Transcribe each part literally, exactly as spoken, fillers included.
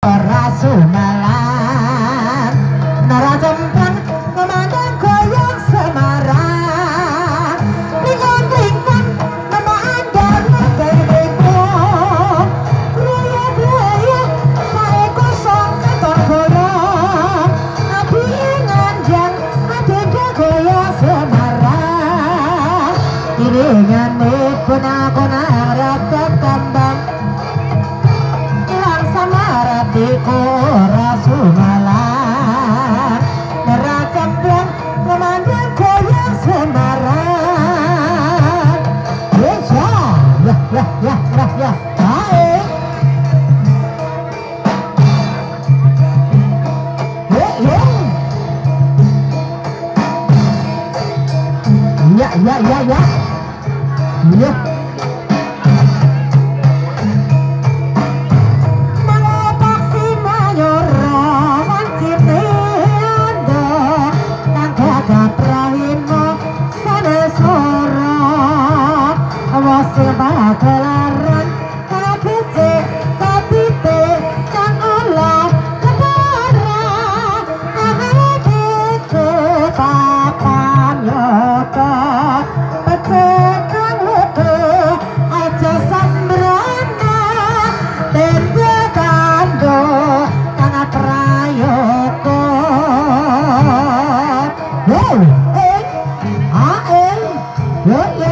Rasumalan narajemplang memandang goyang Semarang lingon-lingon memandang negeriku raya-raya saya kosong kantor bolong adi nganjang adenda goyang Semarang iringan kona-kona rata tambang Diku Rasumalan neracemplong memandang goyang Semarang yes ya ya ya ya ya baik ya ya ya ya ya ya Kelaran kabece kabite kang olah kedara awake papan yoko pecekang lutu aja sambrana tende kando kang prayoko wow eh ae yo yo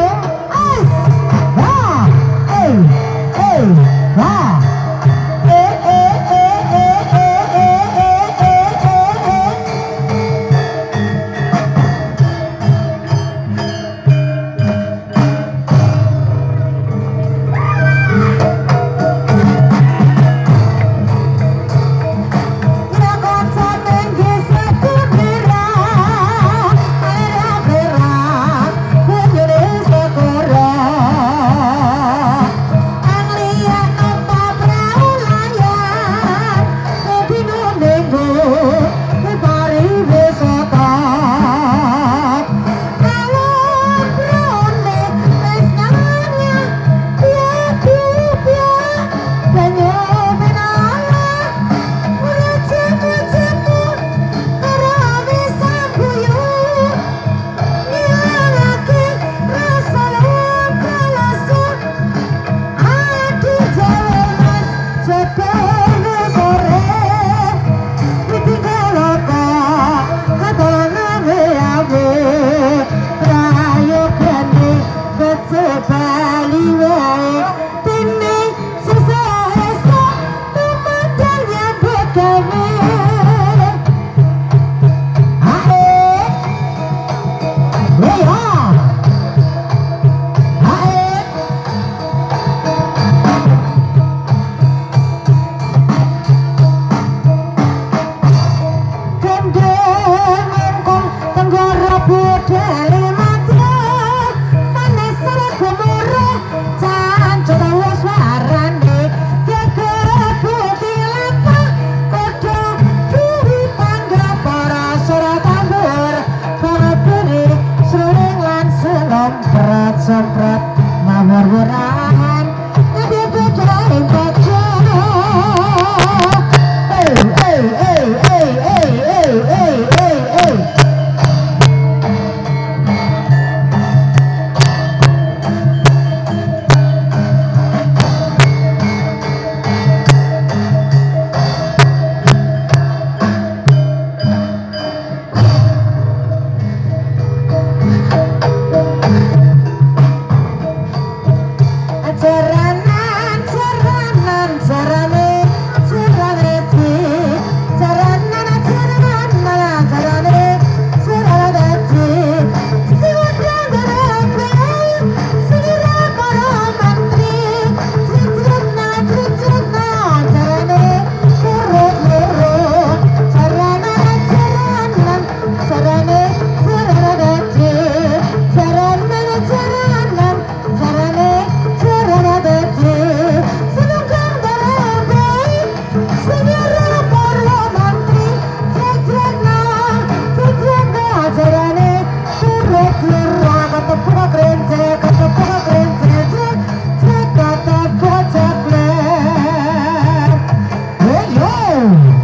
Waran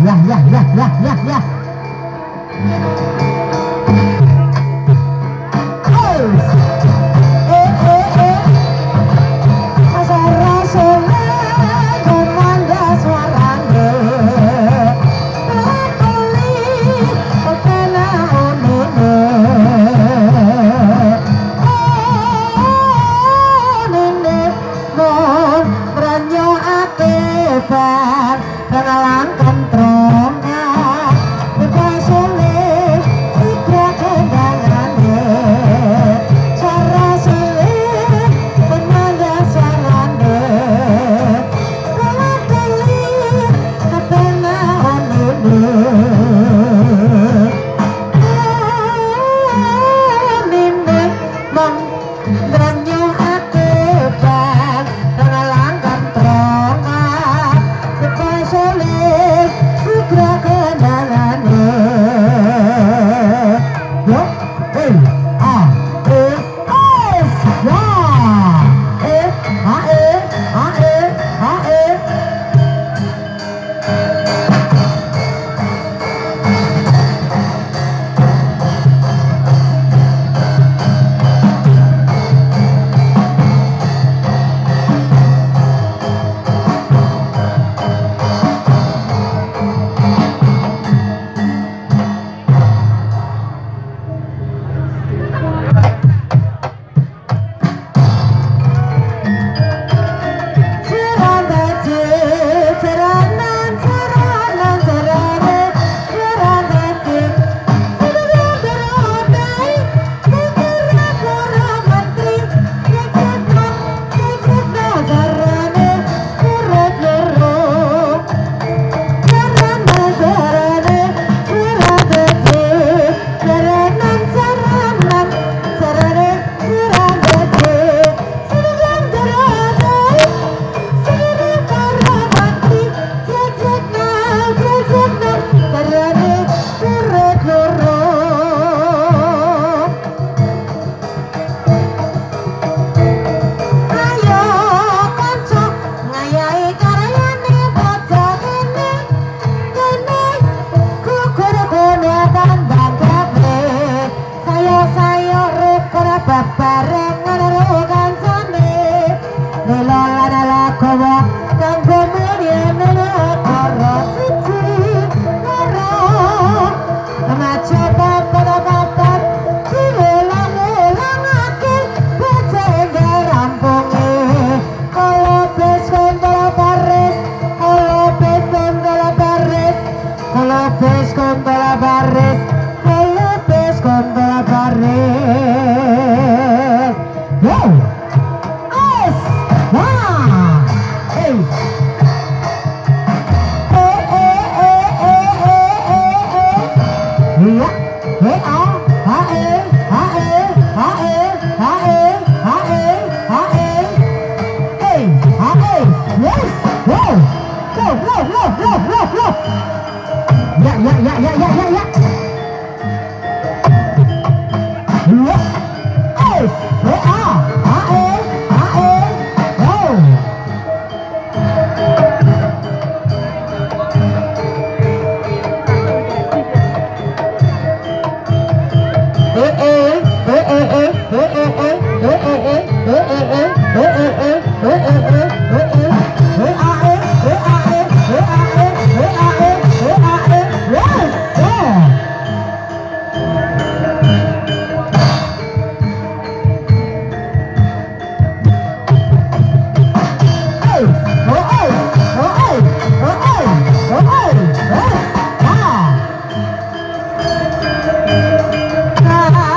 ya ya ya ya ya ya.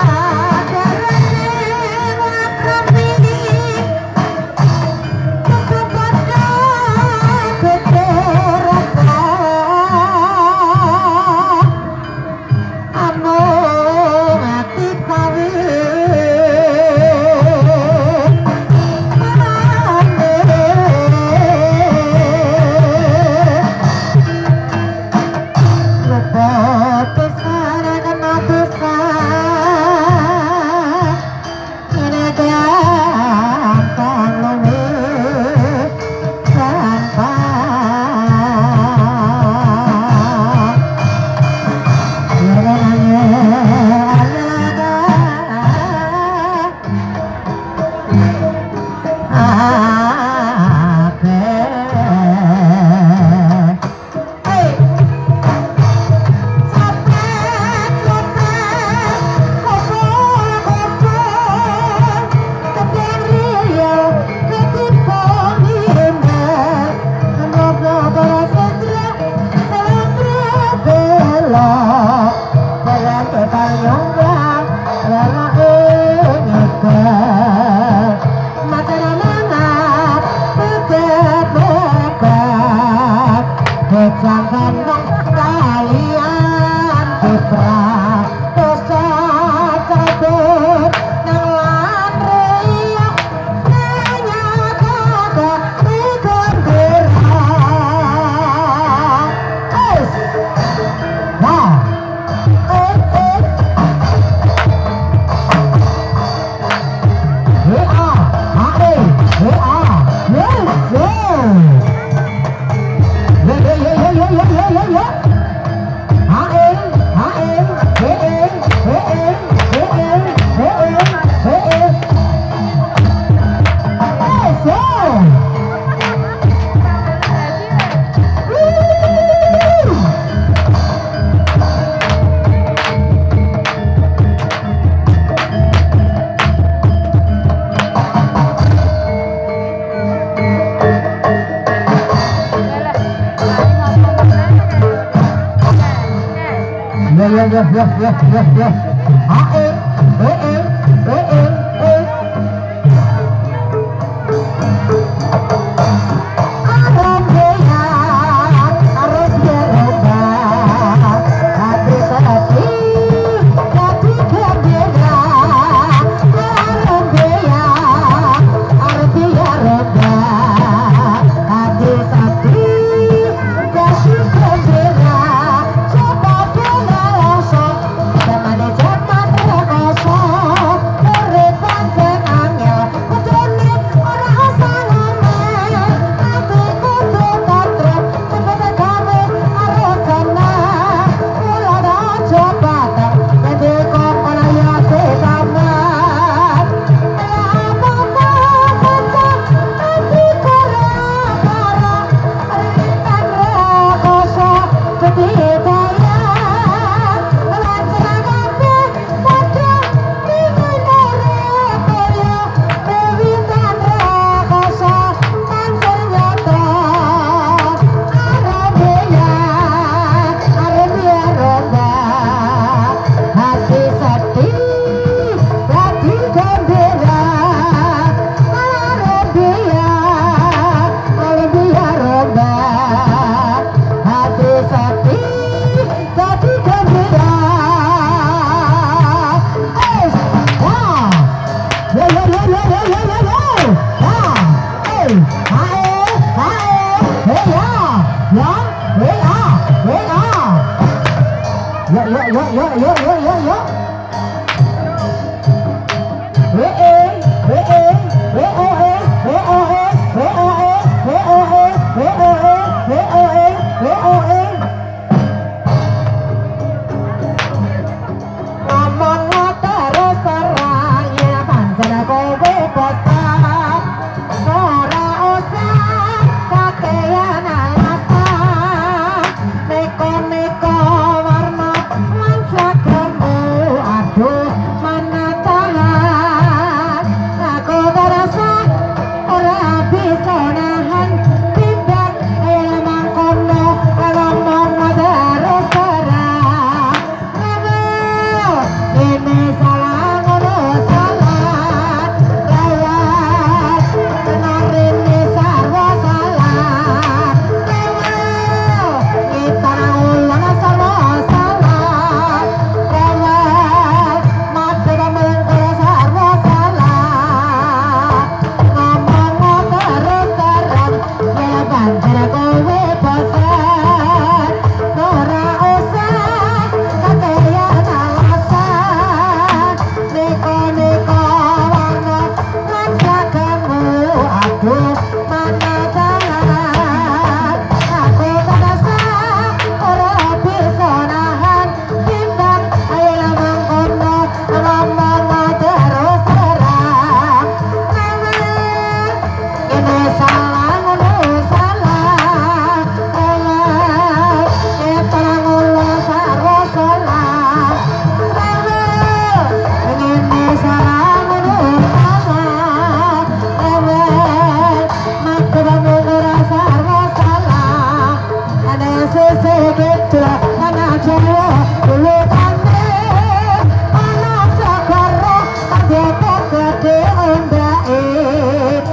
Hey! seneng kalian kepra dosa cabut nang landria nanya kata digembira es nah eh eh W A H E W A yes yes yo yo yo yo yo yo yo yo H E H E W E W E W E W E W E yes yes ya ya ya ya ya ya H E W E W E E Arabia Arabia roba hati hati hati gembira Arabia Arabia roba hati hati hati gembira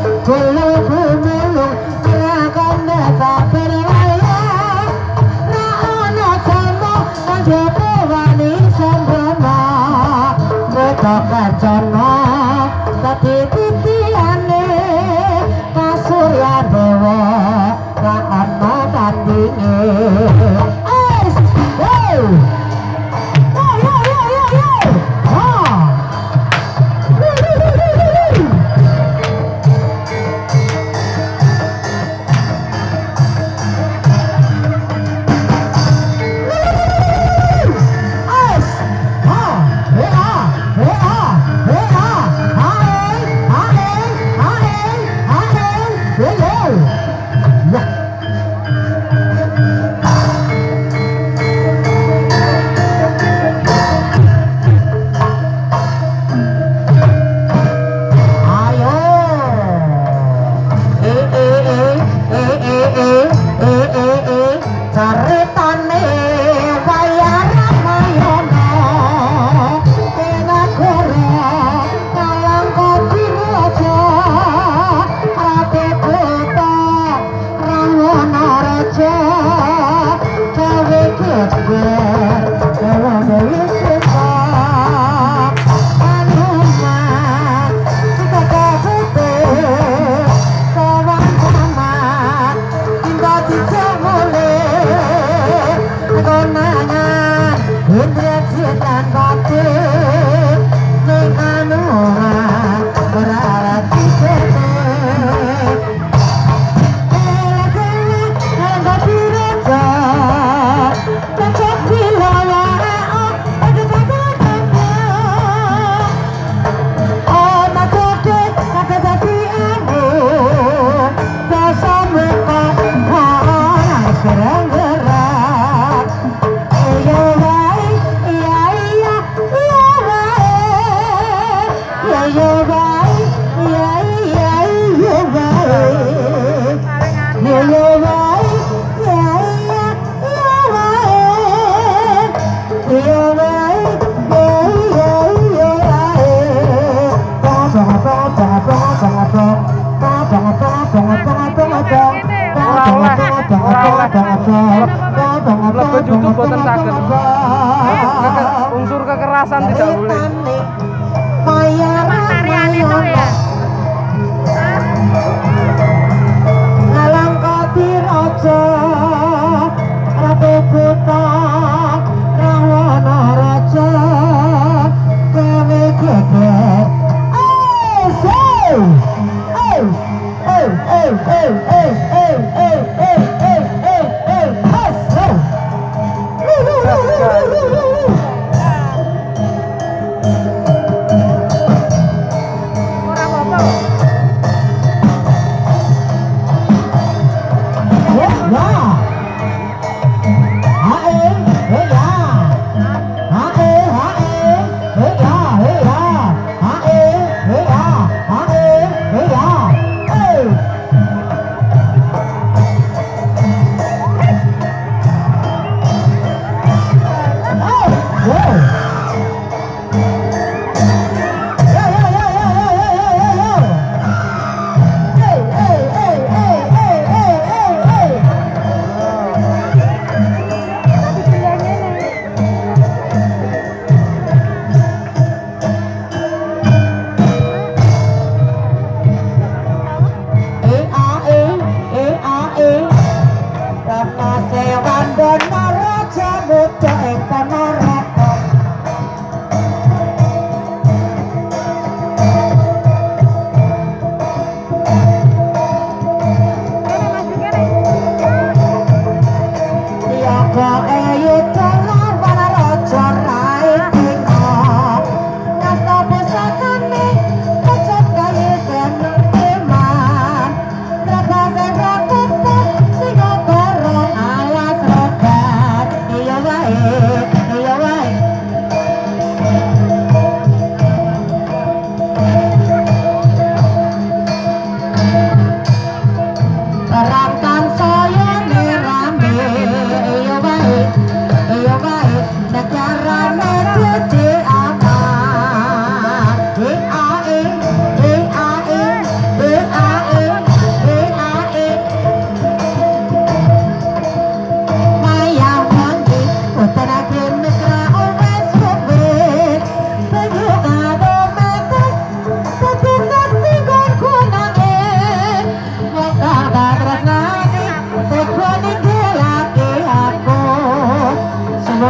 Nah kacana dadi titiane Surya Dewa ra ana tandinge es hey yo yo yo yo yo ha Lebih YouTube boten saged. Unsur kekerasan tidak boleh. Tarian itu ya. Ngalang Katiraja Ratu Buta Rawana Raja Gawe geger Asal Oh Oh Oh Oh Oh Oh Oh Oh Oh Oh Asal Ora apa-apa. Ya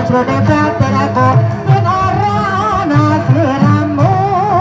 sajrone batin aku yen ora ana sliramu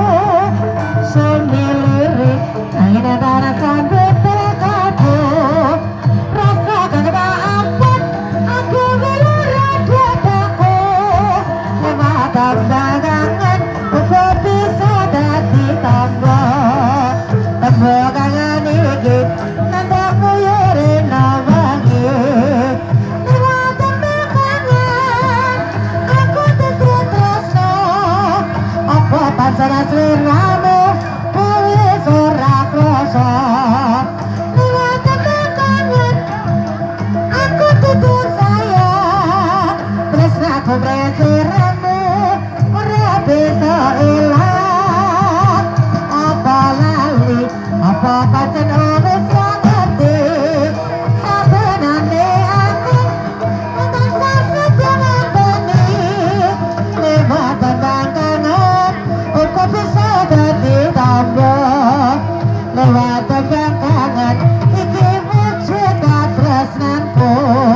seni lirik angin antara sambut terkadu rasa kang tak ampun aku ngelurat wataku lewat tambangan uga bisa dadi tambah tambah kangen iki nandamu yurina wangi lewat tambangan aku tetep tresno apa pancen sliramu wis ora krasa lewat tambangan aku tetep sayang tresnaku sliramu ora bisa ilang apa lali apa pancen wis ngerti sabenane aku tansah sedang ngabeni lewat tambangan uga bisa dadi tambah lewat tambangan iki wujud tresnanku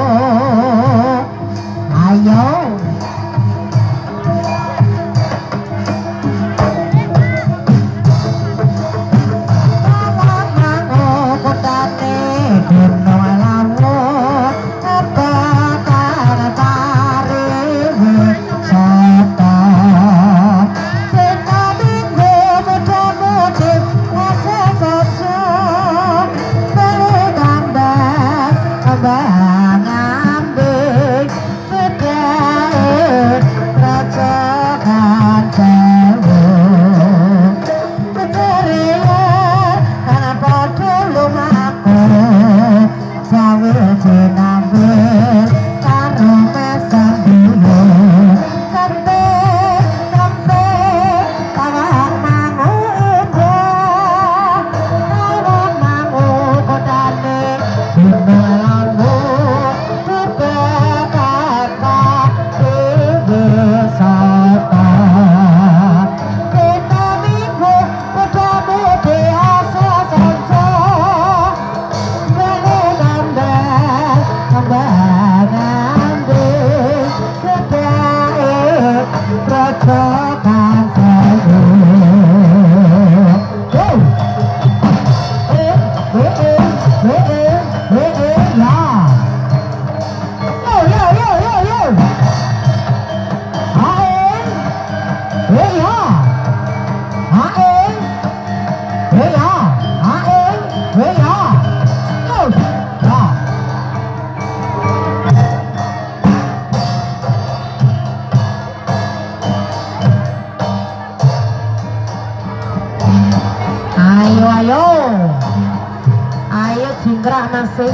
ayo gerak masih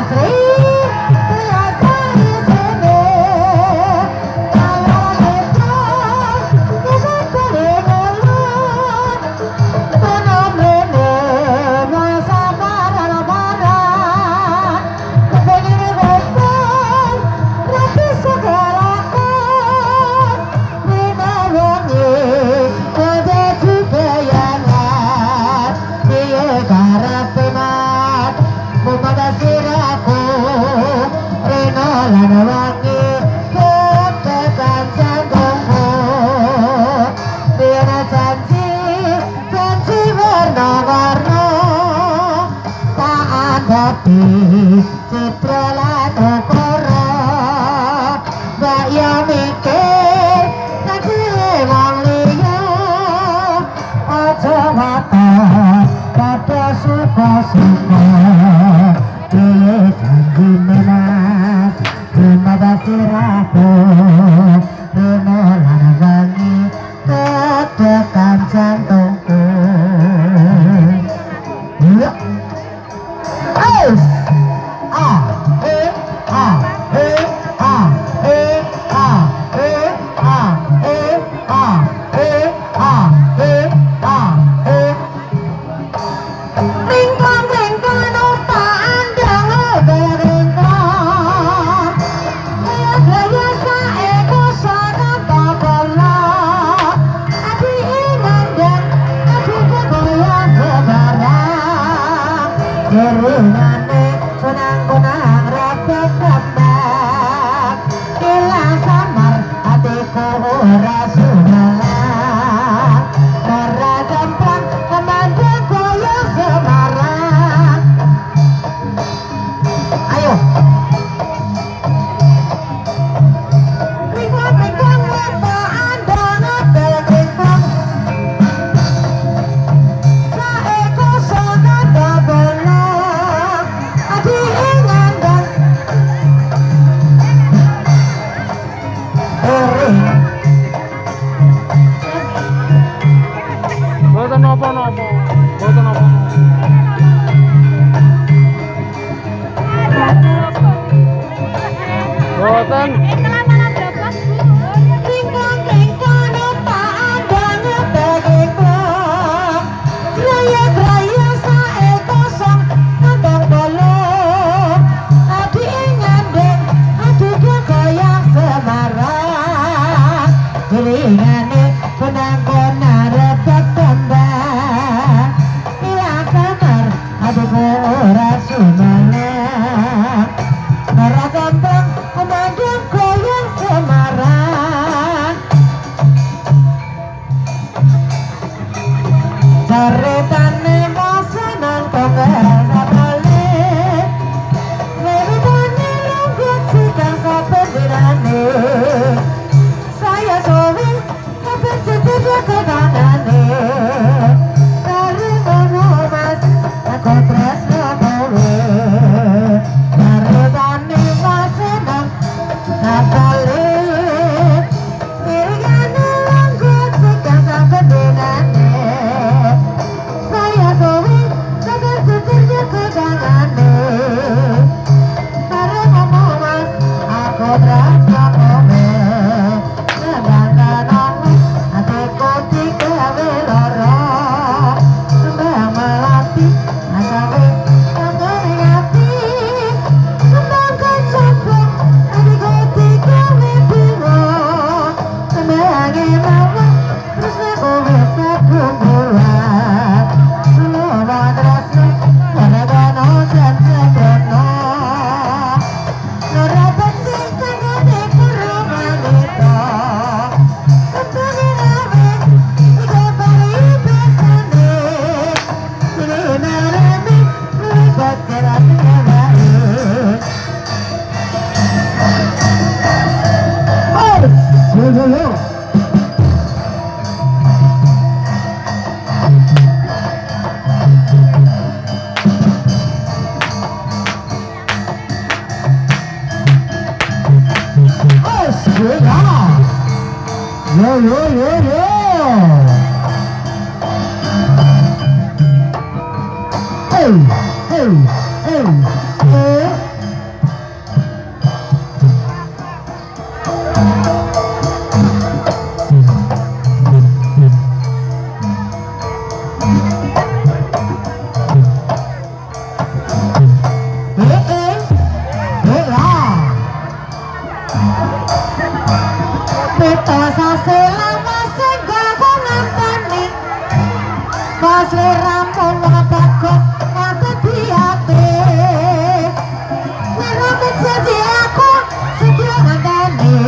Thank you. ati citra lan ukara mbak yo mikir nanti wong liya aja waton pada suka-suka piye janjine mas terima kasih rapo reno lan wangi tekan jantungku ya es ah eh ah eh ah eh ah eh ah eh ah eh ah eh ah eh ringkong ringkong lupa andang ringkong gaya saeko sana kabola adi inandang adi kegoyang sebarang keringane kunang-kunang repot kembang ilang samar hatiku ora sumelang ora jemplang kemandang goyang semarang ayo ringkong-ringkong lepo andang apel ringkong saeko sana kabola adi ingandang ering Boten napa-napa. Boten napa-napa. Boten. Eh, kelamanan berapa, Bu? ringkong-ringkong lupa andang apel ringkong graya-graya saeko sang kandang bolong adi ingandeng adi goyang semarang iringane kunang-kunang repot kembang ilang samar adiku ora sumelang ora jemplang kemandang goyang semarang ceritane mosenan kongel sabale wiwitane lungguh sikang saben dinane saya suwi saben cicit kegangane karo ngono mas aku tresno kowe ceritane mosenan sabale wiwitane lungguh sikang saben dinane saya suwi saben cicit kegangane karo ngono mas aku tresno kowe sedangkan aku hatiku digawe lara kembang melati asawe tanggane ati kembang kecapa hatiku digawe bingung kembange mawon terus aku bisa kumpulan semua terasnya gara-gara jangan benar Nora bersih tanggane kurungan itu kembangin awe iko bari besane ini naremi melibat jelasnya baik oh yo yo yo oh sudah yo yo yo yo hey hey hey hey Pita sasela masih gagal nganteni pas rampung bagus mati diate nang jadi aku sedia nganteni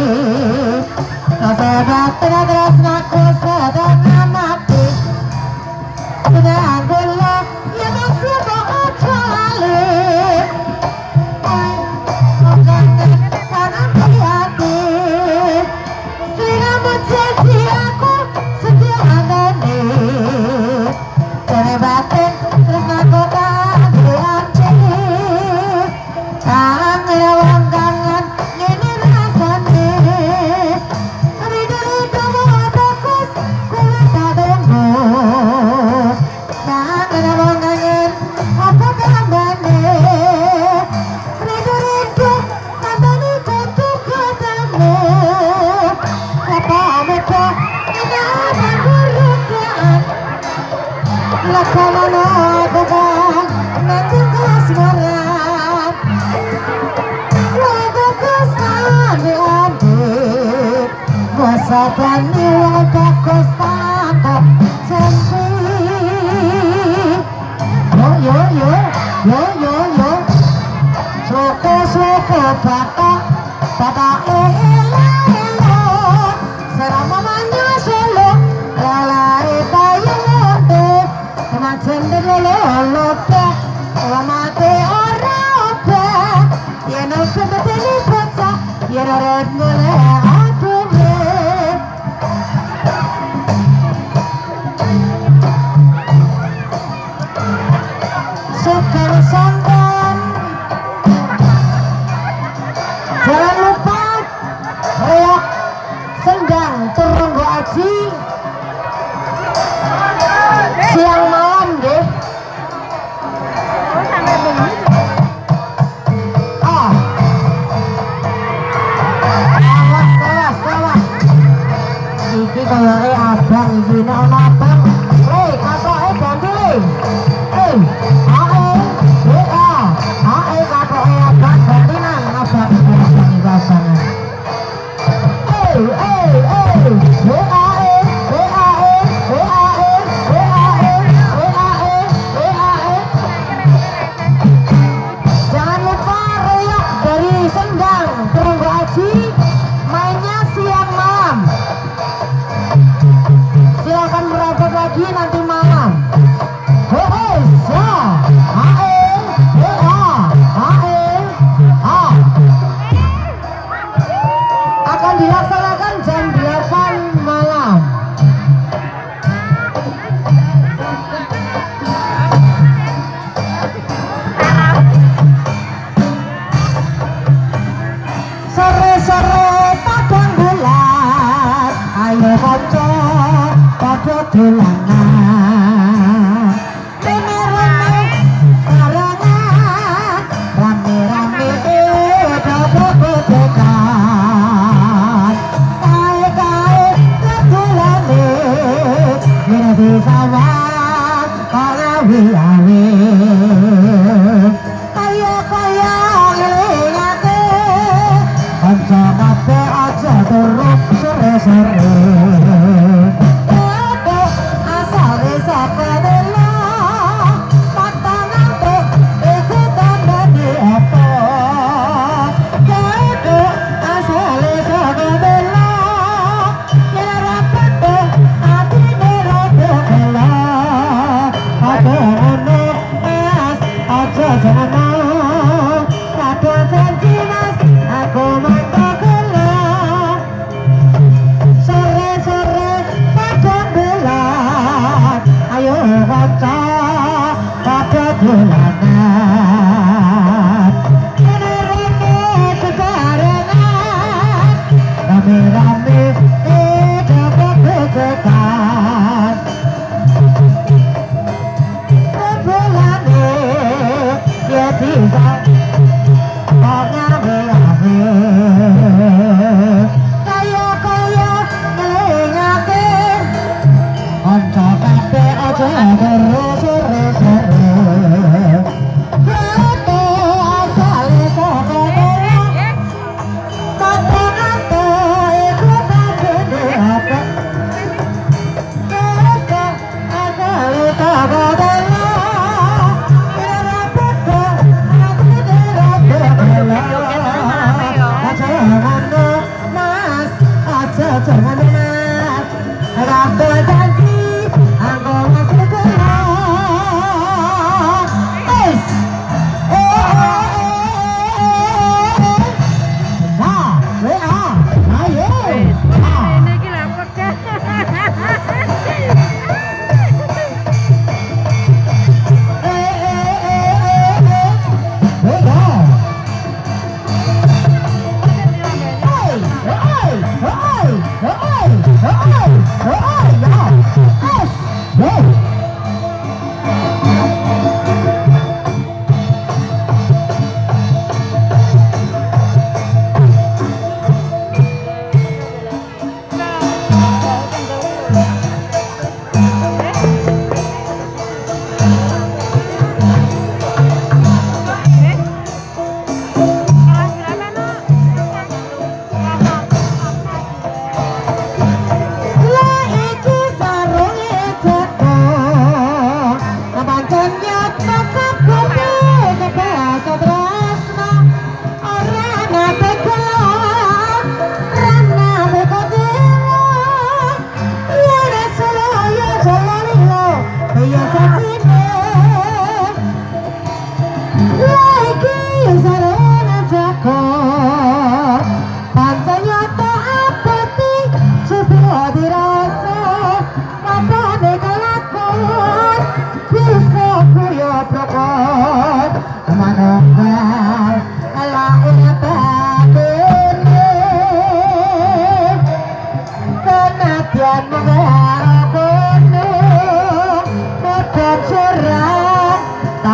rasa terus ngaku sedang mati sudah gula ya masih mau cale Jangan lupa reok sendang turunggo aji siang malam deh. Ah, awas awas awas. Iki kayaknya abang iki nek ana abang. Hei, katoke ganti le. Hei, ae, hei ah, ae katoke abang ganti nang abang. Jangan lupa reok dari sendang turunggo aji, mainnya siang malam. Silakan merapat lagi nanti malam. Hei, ya, ae, hei, ae, ah. Akan dilaksanakan jam delapan malam. Sore-sore padang bulan, ayo kanca padha dolanan. Rame-rame barengan, rame-rame padha gojekan. Kae-kae kedolane, yen bisa wae awi-awi. Kaya-kaya ngelingake kanca kabeh aja terus sore-sore. Eko asale saka dela patangan tuh iku tanda di apa. Eko asale saka dela yen rapat tuh atine rada ela. Aja ngono mas, aja jangan kado janji mas, aku mangko gelap. Sore-sore padang bulan, ayo kanca padha dolanan. Rene-rene bebarengan, rame-rame dapat gojekan. Rebulane ya bisa ngawe-ngawe. Kaya-kaya ngelingake kanca kabeh aja terus sore-sore. Kate asale saka dela patangan tuh iku tandene apa. Kate asale saka dela yen rapat tuh atine rada ela. Aja ngono mas, aja jangan mas, rada janji aku masih gelap. Es, eh, eh, eh, nah, weh ah, ayo, ah. Ini gila kerja. Hey, hey, hey, hey, hey, hey, hey,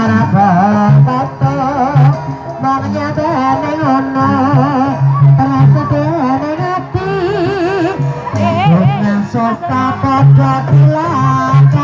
ora beto mangnya dene ngono rasa dene ati dengan sosa padha dilaka